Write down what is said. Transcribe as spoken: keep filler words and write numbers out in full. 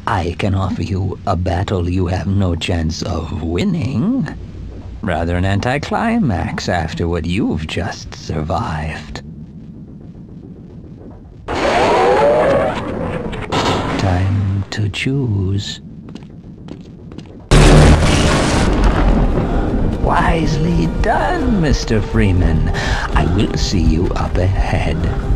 I can offer you a battle you have no chance of winning. Rather an anticlimax after what you've just survived. Time to choose. Wisely done, Mister Freeman. I will see you up ahead.